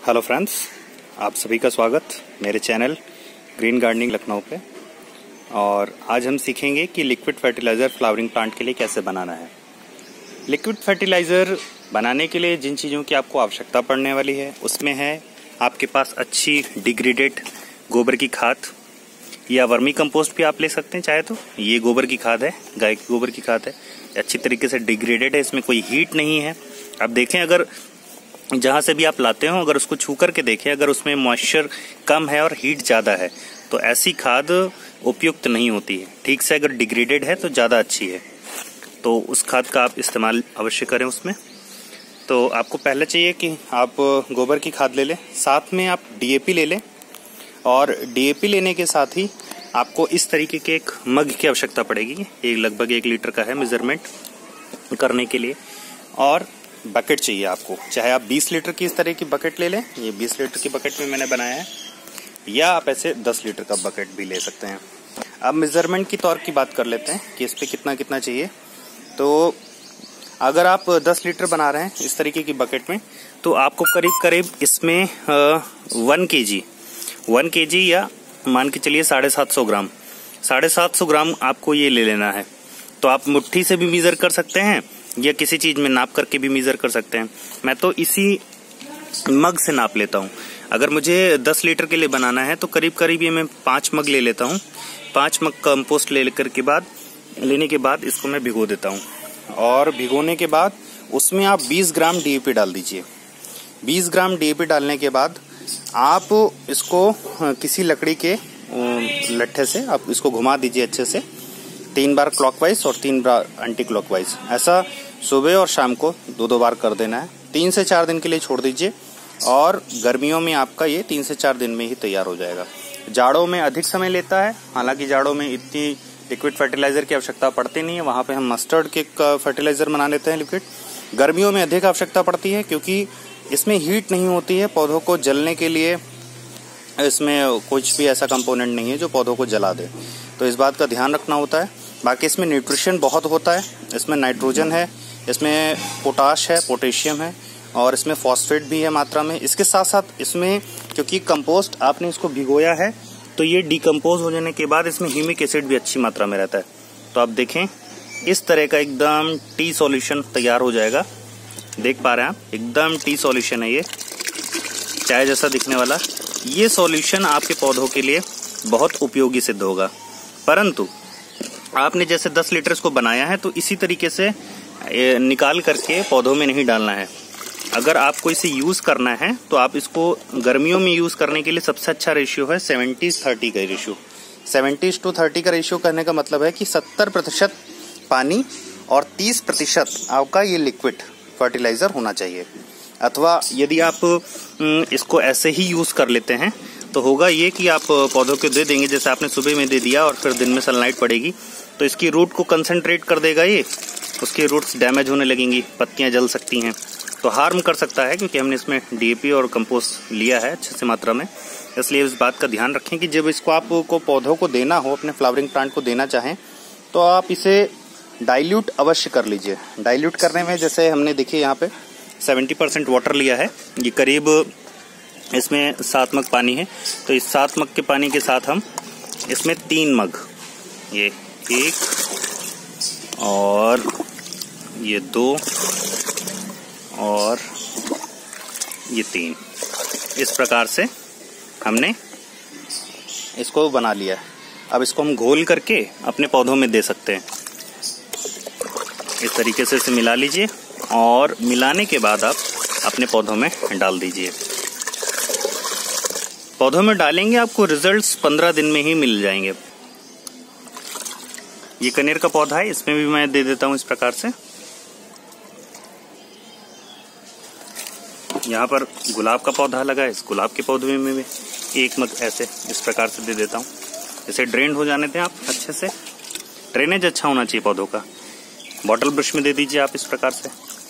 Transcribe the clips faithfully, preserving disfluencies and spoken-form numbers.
Hello friends, आप सभी का स्वागत मेरे चैनल ग्रीन गार्डनिंग लखनऊ पे। और आज हम सीखेंगे कि लिक्विड फर्टिलाइज़र फ्लावरिंग प्लांट के लिए कैसे बनाना है। लिक्विड फर्टिलाइज़र बनाने के लिए जिन चीज़ों की आपको आवश्यकता पड़ने वाली है उसमें है आपके पास अच्छी डिग्रेडेड गोबर की खाद या वर्मी कंपोस्ट भी आप ले सकते हैं चाहे तो। ये गोबर की खाद है, गाय की गोबर की खाद है, अच्छी तरीके से डिग्रेडेड है, इसमें कोई हीट नहीं है। आप देखें, अगर जहाँ से भी आप लाते हो अगर उसको छू करके देखें, अगर उसमें मॉइस्चर कम है और हीट ज़्यादा है तो ऐसी खाद उपयुक्त नहीं होती है। ठीक से अगर डिग्रेडेड है तो ज़्यादा अच्छी है, तो उस खाद का आप इस्तेमाल अवश्य करें उसमें। तो आपको पहले चाहिए कि आप गोबर की खाद ले लें, साथ में आप डीएपी ले लें। और डीएपी लेने के साथ ही आपको इस तरीके के एक मग की आवश्यकता पड़ेगी, ये लगभग एक लीटर का है मेजरमेंट करने के लिए। और बकेट चाहिए आपको, चाहे आप बीस लीटर की इस तरह की बकेट ले लें, ये बीस लीटर की बकेट में मैंने बनाया है, या आप ऐसे दस लीटर का बकेट भी ले सकते हैं। अब मेजरमेंट की तौर की बात कर लेते हैं कि इस पे कितना कितना चाहिए। तो अगर आप दस लीटर बना रहे हैं इस तरीके की बकेट में, तो आपको करीब करीब इसमें वन के जी वन के जी या मान के चलिए साढ़े सात सौ ग्राम साढ़े सात सौ ग्राम आपको ये ले लेना है। तो आप मुट्ठी से भी मीज़र कर सकते हैं या किसी चीज़ में नाप करके भी मीज़र कर सकते हैं। मैं तो इसी मग से नाप लेता हूँ। अगर मुझे दस लीटर के लिए बनाना है तो करीब करीब ये मैं पाँच मग ले लेता हूँ। पाँच मग कंपोस्ट ले लेकर के बाद लेने के बाद इसको मैं भिगो देता हूँ। और भिगोने के बाद उसमें आप बीस ग्राम डीएपी डाल दीजिए। बीस ग्राम डीएपी डालने के बाद आप इसको किसी लकड़ी के लट्ठे से आप इसको घुमा दीजिए अच्छे से, तीन बार क्लॉकवाइज और तीन बार एंटी क्लॉकवाइज। ऐसा सुबह और शाम को दो दो बार कर देना है। तीन से चार दिन के लिए छोड़ दीजिए और गर्मियों में आपका ये तीन से चार दिन में ही तैयार हो जाएगा। जाड़ों में अधिक समय लेता है, हालांकि जाड़ों में इतनी लिक्विड फर्टिलाइजर की आवश्यकता पड़ती नहीं है, वहाँ पे हम मस्टर्ड के फर्टिलाइजर बना लेते हैं लिक्विड। गर्मियों में अधिक आवश्यकता पड़ती है क्योंकि इसमें हीट नहीं होती है, पौधों को जलने के लिए इसमें कुछ भी ऐसा कंपोनेंट नहीं है जो पौधों को जला दे, तो इस बात का ध्यान रखना होता है। बाकी इसमें न्यूट्रिशन बहुत होता है, इसमें नाइट्रोजन है, इसमें पोटाश है, पोटेशियम है और इसमें फॉस्फेट भी है मात्रा में। इसके साथ साथ इसमें क्योंकि कंपोस्ट आपने इसको भिगोया है तो ये डिकम्पोज हो जाने के बाद इसमें ह्यूमिक एसिड भी अच्छी मात्रा में रहता है। तो आप देखें, इस तरह का एकदम टी सॉल्यूशन तैयार हो जाएगा। देख पा रहे हैं आप, एकदम टी सॉल्यूशन है ये, चाय जैसा दिखने वाला। ये सॉल्यूशन आपके पौधों के लिए बहुत उपयोगी सिद्ध होगा। परंतु आपने जैसे दस लीटर इसको बनाया है तो इसी तरीके से निकाल करके पौधों में नहीं डालना है। अगर आपको इसे यूज करना है तो आप इसको गर्मियों में यूज करने के लिए सबसे अच्छा रेशियो है सेवेंटी थर्टी का रेशियो। सेवेंटी टू थर्टी का रेशियो करने का मतलब है कि सत्तर प्रतिशत पानी और तीस प्रतिशत आपका ये लिक्विड फर्टिलाइजर होना चाहिए। अथवा यदि आप इसको ऐसे ही यूज कर लेते हैं तो होगा ये कि आप पौधों को दे देंगे, जैसे आपने सुबह में दे दिया और फिर दिन में सनलाइट पड़ेगी तो इसकी रूट को कंसंट्रेट कर देगा, ये उसकी रूट्स डैमेज होने लगेंगी, पत्तियां जल सकती हैं, तो हार्म कर सकता है। क्योंकि हमने इसमें डीएपी और कंपोस्ट लिया है अच्छे से मात्रा में, इसलिए इस बात का ध्यान रखें कि जब इसको आपको पौधों को देना हो, अपने फ्लावरिंग प्लांट को देना चाहें तो आप इसे डाइल्यूट अवश्य कर लीजिए। डाइल्यूट करने में जैसे हमने देखिए यहाँ पे सेवेंटी परसेंट वाटर लिया है, ये करीब इसमें सात मग पानी है, तो इस सात मग के पानी के साथ हम इसमें तीन मग, ये एक और ये दो और ये तीन, इस प्रकार से हमने इसको बना लिया है। अब इसको हम घोल करके अपने पौधों में दे सकते हैं। इस तरीके से इसे मिला लीजिए और मिलाने के बाद आप अपने पौधों में डाल दीजिए। पौधों में डालेंगे आपको रिजल्ट्स पंद्रह दिन में ही मिल जाएंगे। ये कनेर का पौधा है, इसमें भी मैं दे देता हूं इस प्रकार से। यहाँ पर गुलाब का पौधा लगा है, इस गुलाब के पौधे में भी एक मग ऐसे इस प्रकार से दे देता हूँ। इसे ड्रेन हो जाने दें आप अच्छे से, ड्रेनेज अच्छा होना चाहिए पौधों का। बॉटल ब्रश में दे दीजिए आप इस प्रकार से।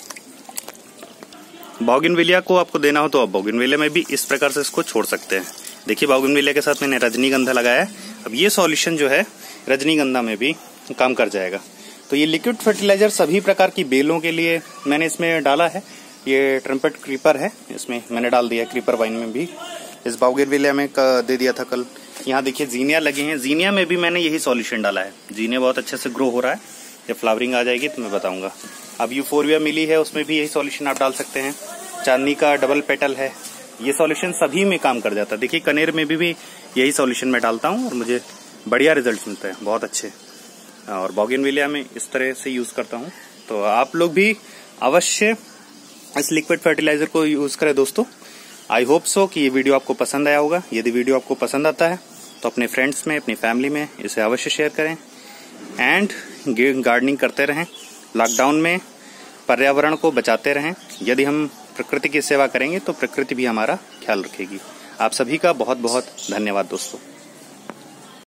बोगनविलिया को आपको देना हो तो आप बोगनविलिया में भी इस प्रकार से इसको छोड़ सकते हैं। देखिए, बोगनविलिया के साथ मैंने रजनीगंधा लगाया है। अब ये सॉल्यूशन जो है रजनीगंधा में भी काम कर जाएगा। तो ये लिक्विड फर्टिलाइजर सभी प्रकार की बेलों के लिए मैंने इसमें डाला है। ये ट्रम्पेट क्रीपर है, इसमें मैंने डाल दिया क्रीपर वाइन में भी। इस बाउगेनविलिया में दे दिया था कल। यहाँ देखिए जीनिया लगे हैं, जीनिया में भी मैंने यही सॉल्यूशन डाला है। जीनिया बहुत अच्छे से ग्रो हो रहा है, जब फ्लावरिंग आ जाएगी तो मैं बताऊंगा। अब यूफोरबिया मिली है, उसमें भी यही सॉल्यूशन आप डाल सकते हैं। चांदनी का डबल पेटल है, ये सॉल्यूशन सभी में काम कर जाता है। देखिए कनेर में भी, भी यही सॉल्यूशन मैं डालता हूँ और मुझे बढ़िया रिजल्ट मिलते हैं, बहुत अच्छे। और बाउगेनविलिया में इस तरह से यूज करता हूँ। तो आप लोग भी अवश्य इस लिक्विड फर्टिलाइजर को यूज करें दोस्तों। आई होप सो कि ये वीडियो आपको पसंद आया होगा। यदि वीडियो आपको पसंद आता है तो अपने फ्रेंड्स में, अपनी फैमिली में इसे अवश्य शेयर करें एंड गार्डनिंग करते रहें। लॉकडाउन में पर्यावरण को बचाते रहें। यदि हम प्रकृति की सेवा करेंगे तो प्रकृति भी हमारा ख्याल रखेगी। आप सभी का बहुत बहुत धन्यवाद दोस्तों।